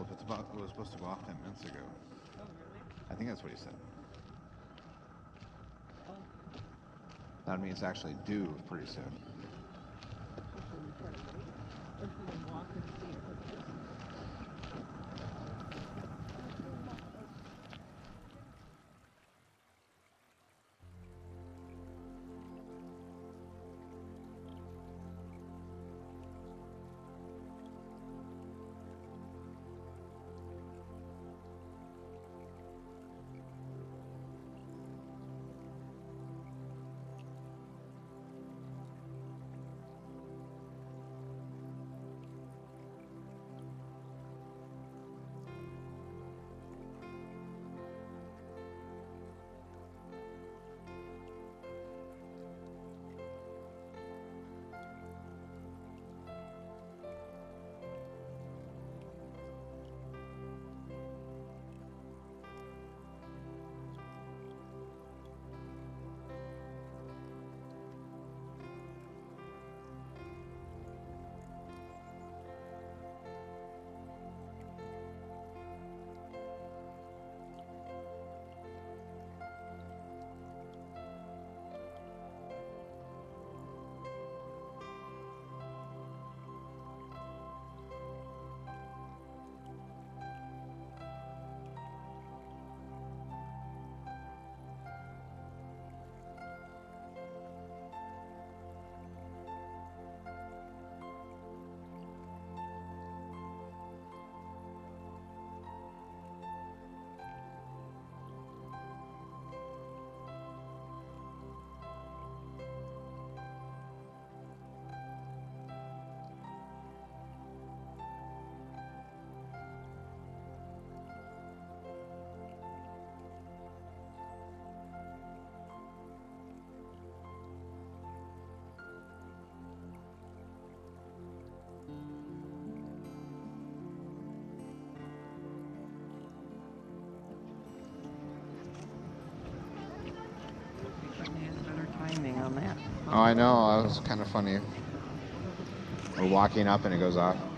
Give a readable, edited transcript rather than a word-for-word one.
if it's about, it was supposed to go off 10 minutes ago. Oh, really? I think that's what he said. Oh. That means it's actually due pretty soon. Should we try to wait? Or should we walk and see if it's just... On that. Oh, I know. That was kind of funny. We're walking up and it goes off.